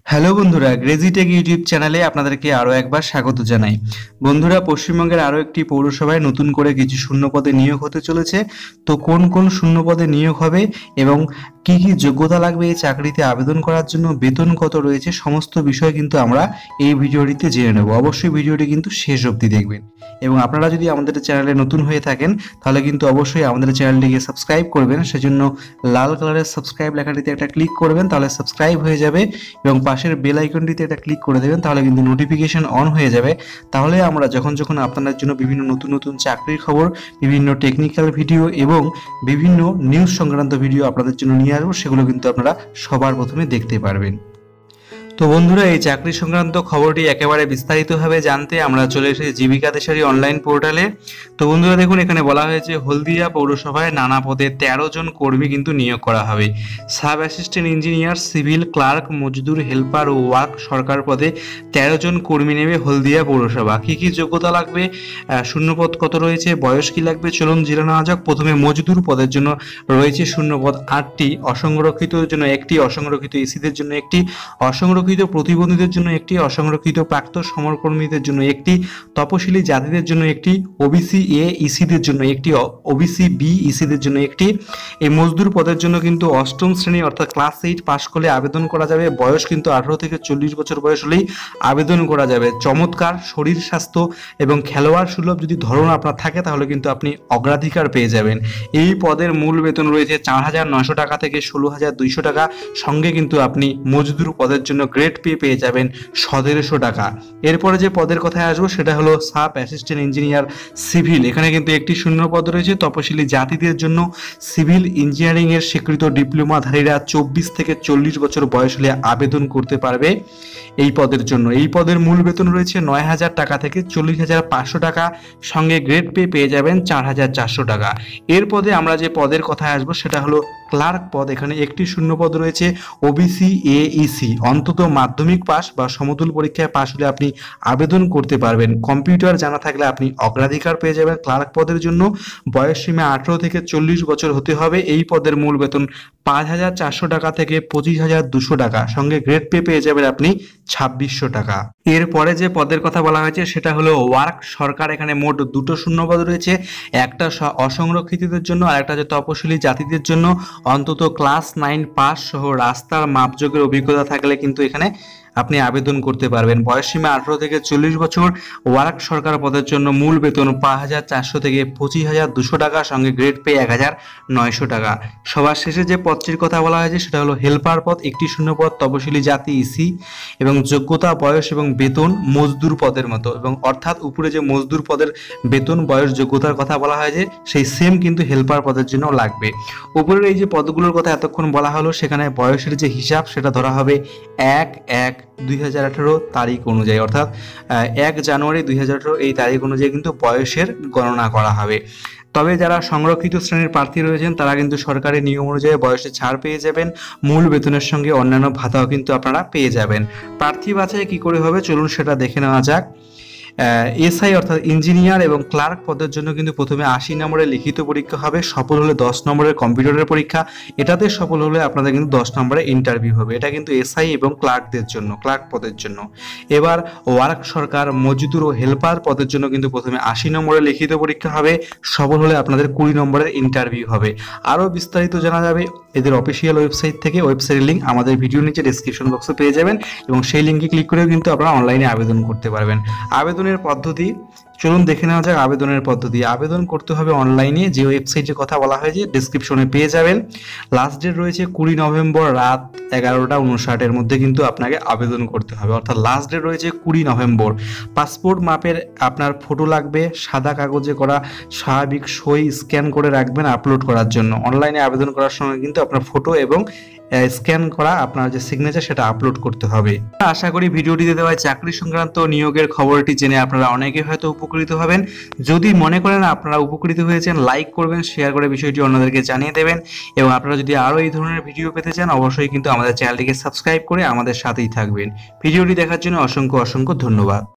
Hello বন্ধুরা, গ্রেজিটেক YouTube চ্যানেলে আপনাদেরকে আরও একবার স্বাগত জানাই। বন্ধুরা, পশ্চিমবঙ্গের আরও একটি পৌরসভায় নতুন করে কিছু শূন্যপদে নিয়োগ হতে চলেছে। তো কোন কোন শূন্যপদে নিয়োগ হবে এবং কি কি যোগ্যতা লাগবে এই চাকরিতে আবেদন করার জন্য, বেতন কত রয়েছে, সমস্ত বিষয় কিন্তু আমরা এই ভিডিওটিতে জেনে নেব। অবশ্যই ভিডিওটি কিন্তু শেষ অবধি দেখবেন এবং আপনারা যদি আমাদের চ্যানেলে নতুন হয়ে থাকেন তাহলে কিন্তু অবশ্যই আমাদের চ্যানেলটিকে সাবস্ক্রাইব করবেন। সেজন্য লাল কালারের সাবস্ক্রাইব লেখাটিতে একটা ক্লিক করবেন, তাহলে সাবস্ক্রাইব হয়ে যাবে এবং পাশের বেল আইকনটিতে এটা ক্লিক করে দেবেন, তাহলে কিন্তু নোটিফিকেশন অন হয়ে যাবে। তাহলে আমরা যখন যখন আপনাদের জন্য বিভিন্ন নতুন নতুন চাকরির খবর, বিভিন্ন টেকনিক্যাল ভিডিও এবং বিভিন্ন নিউজ সংক্রান্ত ভিডিও আপনাদের জন্য নিয়ে আসবো, সেগুলো কিন্তু আপনারা সবার প্রথমে দেখতে পারবেন। তো বন্ধুরা, এই চাকরি সংক্রান্ত খবরটি একেবারে বিস্তারিতভাবে জানতে আমরা চলে এসেছি জীবিকা দিশারি অনলাইন পোর্টালে। তো বন্ধুরা দেখুন, এখানে বলা হয়েছে হলদিয়া পৌরসভায় নানা পদে 13 জন কর্মী কিন্তু নিয়োগ করা হবে। Sub assistant engineer, civil clerk, মজদুর, হেল্পার ও ওয়ার্ক সরকার পদে 13 জন কর্মী নেবে হলদিয়া পৌরসভা। কি কি যোগ্যতা লাগবে, শূন্যপদ কত রয়েছে, বয়স কি লাগবে, চলুন জেনে নেওয়া যাক। প্রথমে মজদুর পদের জন্য রয়েছে শূন্যপদ 8টি, অসংরক্ষিতদের জন্য একটি, অসংরক্ষিত এসিদের জন্য একটি, অসংরক্ষিত প্রতিবন্ধীদের জন্য একটি, অসংরক্ষিত প্রাপ্ত সমরকর্মীদের জন্য একটি, তপশিলি জাতিদের জন্য একটি, ওবিসি এ ইসিদের জন্য একটি, ওবিসি বি ইসিদের জন্য একটি। এই মজদুর পদের জন্য কিন্তু অষ্টম শ্রেণী অর্থাৎ ক্লাস 8 পাশ করলে আবেদন করা যাবে। বয়স কিন্তু 18 থেকে 40 বছর বয়স হলেই আবেদন করা যাবে। চমৎকার শরীর স্বাস্থ্য এবং খেলোয়াড় সুলভ যদি ধরন আপনার থাকে তাহলে কিন্তু আপনি অগ্রাধিকার পেয়ে যাবেন। এই পদের মূল বেতন রয়েছে 4,900 টাকা থেকে 16,200 টাকা। সঙ্গে কিন্তু আপনি মজদুর পদের জন্য গ্রেড পে পেয়ে যাবেন 1,700 টাকা। এরপরে যে পদের কথায় আসবো সেটা হলো সাব অ্যাসিস্ট্যান্ট ইঞ্জিনিয়ার সিভিল। এখানে কিন্তু একটি শূন্য পদ রয়েছে। তপশিলি জাতিদের জন্য সিভিল ইঞ্জিনিয়ারিং এর স্বীকৃত ডিপ্লোমাধারীরা 24 থেকে 40 বছর বয়স হলে আবেদন করতে পারবে এই পদের জন্য। এই পদের মূল বেতন রয়েছে 9,000 টাকা থেকে 40,500 টাকা। সঙ্গে গ্রেড পে পেয়ে যাবেন 4,400 টাকা। এর পদে আমরা যে পদের কথায় আসবো সেটা হলো ক্লার্ক পদ। এখানে একটি শূন্য পদ রয়েছে। ওবিসি এ ইসি অন্তত মাধ্যমিক পাস বা সমতুল পরীক্ষায় পাস হলে আপনি আবেদন করতে পারবেন। কম্পিউটার জানা থাকলে আপনি অগ্রাধিকার পেয়ে যাবেন ক্লার্ক পদের জন্য। বয়স সীমা 18 থেকে 40 বছর হতে হবে। এই পদের মূল বেতন 5,400 টাকা থেকে 25,200 টাকা। সঙ্গে গ্রেড পে পেয়ে যাবেন আপনি 2,600 টাকা। এরপরে যে পদের কথা বলা হয়েছে সেটা হলো ওয়ার্ক সরকার। এখানে মোট দুটো শূন্যপদ রয়েছে, একটা অসংরক্ষিতদের জন্য আর একটা হচ্ছে তপশিলি জাতিদের জন্য। অন্তত ক্লাস 9 পাস সহ রাস্তার মাপযোগের অভিজ্ঞতা থাকলে কিন্তু এখানে আপনি আবেদন করতে পারবেন। বয়সসীমা 18 থেকে 40 বছর। ওয়ার্ক সরকার পদের জন্য মূল বেতন 5,400 থেকে 25,200 টাকা। সঙ্গে গ্রেড পে 1,900 টাকা। সবার শেষে যে পদটির কথা বলা হয়েছে সেটা হলো হেল্পার পদ। একটি শূন্য পদ, তপশিলি জাতি ইসি এবং যোগ্যতা, বয়স এবং বেতন মজদুর পদের মতো, এবং অর্থাৎ উপরে যে মজদুর পদের বেতন, বয়স, যোগ্যতার কথা বলা হয়েছে সেই সেম কিন্তু হেল্পার পদের জন্য লাগবে। উপরের এই যে পদগুলোর কথা এতক্ষণ বলা হলো সেখানে বয়সের যে হিসাব সেটা ধরা হবে 1/1/2018 তারিখ অনুযায়ী, অর্থাৎ 1 জানুয়ারি 2018 এই তারিখ অনুযায়ী কিন্তু বয়সের গণনা করা হবে। তবে যারা সংরক্ষিত শ্রেণীর প্রার্থী রয়েছেন তারা কিন্তু সরকারি নিয়ম অনুযায়ী বয়সে ছাড় পেয়ে যাবেন। মূল বেতনের সঙ্গে অন্যান্য ভাতাও কিন্তু আপনারা পেয়ে যাবেন। প্রার্থী বাছাই কি করে হবে চলুন সেটা দেখে নেওয়া যাক। এসআই অর্থাৎ ইঞ্জিনিয়ার এবং ক্লার্ক পদের জন্য কিন্তু প্রথমে 80 নম্বরের লিখিত পরীক্ষা হবে। সফল হলে 10 নম্বরের কম্পিউটারের পরীক্ষা। এটাতে সফল হলে আপনাদের কিন্তু 10 নম্বরের ইন্টারভিউ হবে। এটা কিন্তু এসআই এবং ক্লার্কদের জন্য, ক্লার্ক পদের জন্য। এবার ওয়ার্ক সরকার, মজদুর ও হেল্পার পদের জন্য কিন্তু প্রথমে 80 নম্বরের লিখিত পরীক্ষা হবে। সফল হলে আপনাদের 20 নম্বরের ইন্টারভিউ হবে। আরও বিস্তারিত জানা যাবে এদের অফিসিয়াল ওয়েবসাইট থেকে। ওয়েবসাইটের লিঙ্ক আমাদের ভিডিও নিচে ডেসক্রিপশন বক্সে পেয়ে যাবেন এবং সেই লিঙ্কে ক্লিক করেও কিন্তু আপনারা অনলাইনে আবেদন করতে পারবেন। আবেদনের পদ্ধতি চলুন দেখে নেওয়া যাক। আবেদনের পদ্ধতি, আবেদন করতে হবে অনলাইনে। যে ওয়েবসাইটের কথা বলা হয়েছে ডেসক্রিপশনে পেয়ে যাবেন। লাস্ট ডেট রয়েছে 20 নভেম্বর রাত 11:59 মধ্যে কিন্তু আপনাকে আবেদন করতে হবে, অর্থাৎ লাস্ট ডেট রয়েছে 20 নভেম্বর। পাসপোর্ট মাপের আপনার ফটো লাগবে, সাদা কাগজে করা স্বাভাবিক সই স্ক্যান করে রাখবেন আপলোড করার জন্য। অনলাইনে আবেদন করার সময় কিন্তু আপনার ফটো এবং স্ক্যান করা আপনার যে সিগনেচার সেটা আপলোড করতে হবে। আশা করি ভিডিওটিতে দেওয়া চাকরি সংক্রান্ত নিয়োগের খবরটি জেনে আপনারা অনেকে হয়তো উপকৃত হবেন। যদি মনে করেন আপনারা উপকৃত হয়েছেন, লাইক করবেন, শেয়ার করে বিষয়টি অন্যদেরকে জানিয়ে দেবেন। এবং আপনারা যদি আরও এই ধরনের ভিডিও পেতে চান অবশ্যই কিন্তু আমাদের চ্যানেলটিকে সাবস্ক্রাইব করে আমাদের সাথেই থাকবেন। ভিডিওটি দেখার জন্য অসংখ্য অসংখ্য ধন্যবাদ।